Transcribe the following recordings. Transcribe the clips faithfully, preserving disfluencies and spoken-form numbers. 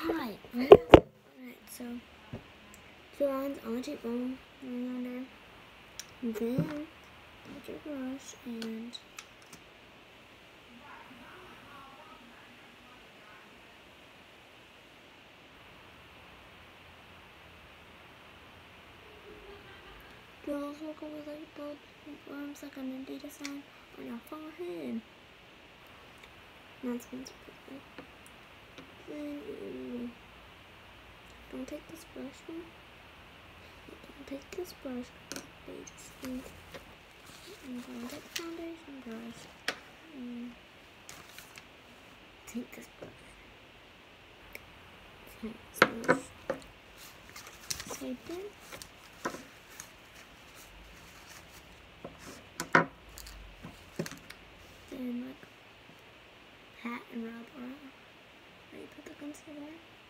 Alright, alright, so two lines on the cheekbone, going under. And then take your brush and draw a circle with like both arms like an Adidas sign on your forehead. Now it's going to put it. Then you don't take this brush one. Don't take this brush. But you just think I'm going to take the foundation brush. And take this brush. Take this brush. Save it. Then like pat and rub around where you put the concealer.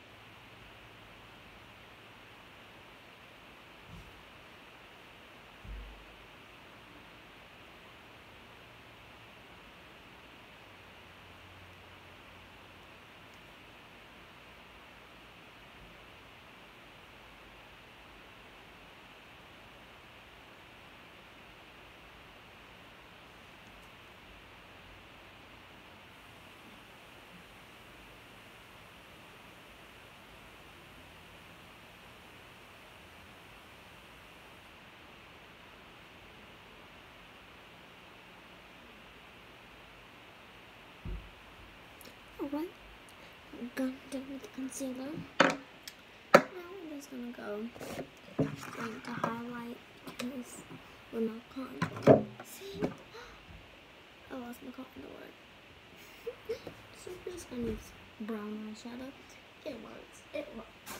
Alright, I'm gonna do with the concealer. Now I'm just gonna go going to highlight because with my contour. See? I lost my contour. So we're just gonna use brown eyeshadow. It works. It works.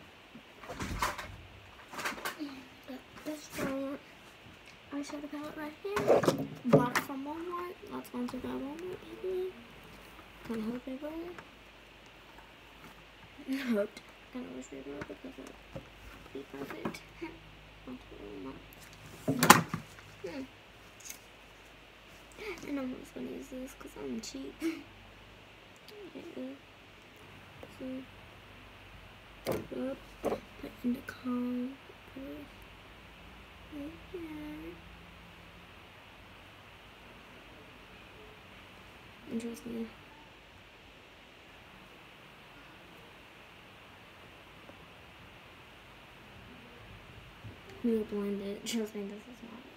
Got this brown eyeshadow palette right here. Bought it from Walmart. Not sponsored by Walmart, baby. Kind of hope they were. Hoped. Kind of wish they were because it would be perfect. hmm. And I'm just gonna use this because I'm cheap. Okay. So, up, put in the contour right here. And trust me. You blend it. Trust me, this is not.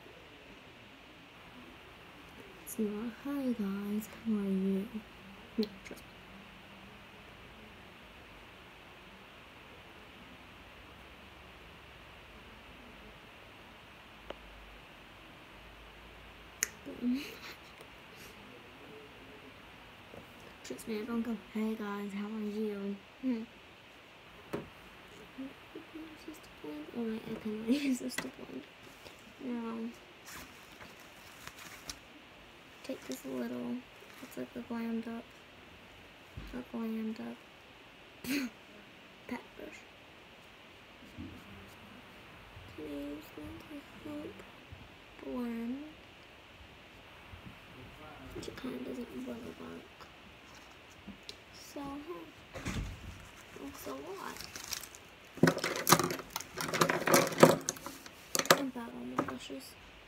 It's not. Hi guys, how are you? No, trust me. Trust me, I don't go, hey guys, how are you? Hmm. Alright, I can use this to blend. Now, take this little, it's like a glammed up, a glammed up pat brush. Can I use that to help blend? Which it kind of doesn't really work. So, huh. Looks a lot. About all the brushes.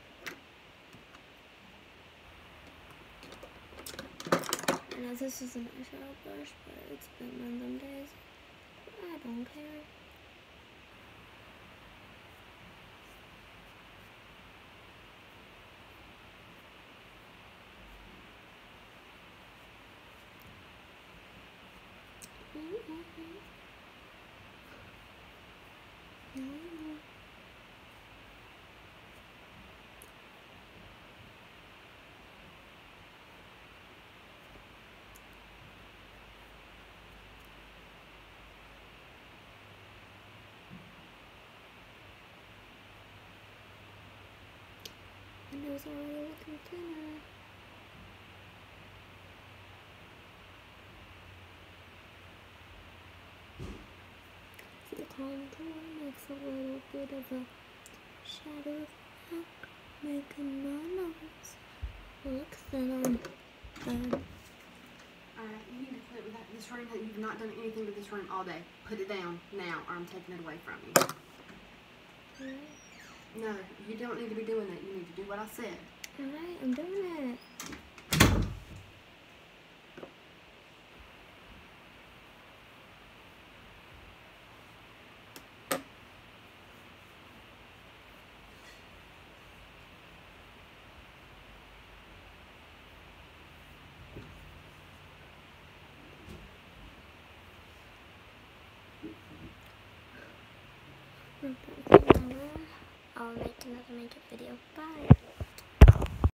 I know this is an eyeshadow brush, but it's been one of them days. I don't care. Mm-hmm. Mm-hmm. And it was already looking thinner. See, the contour makes a little bit of a shadow effect, making my nose look thinner. Alright, Put it with that, this room that you've not done anything with this room all day. Put it down now, or I'm taking it away from you. Alright. No, you don't need to be doing that. You need to do what I said. Alright, I'm doing it. I'll make another makeup video. Bye.